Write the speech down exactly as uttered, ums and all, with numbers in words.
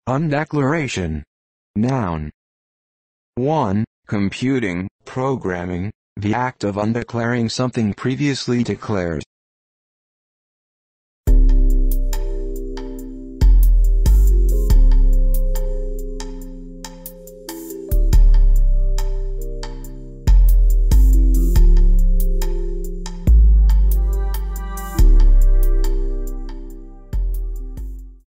Undeclaration. Noun. one. Computing, programming, the act of undeclaring something previously declared.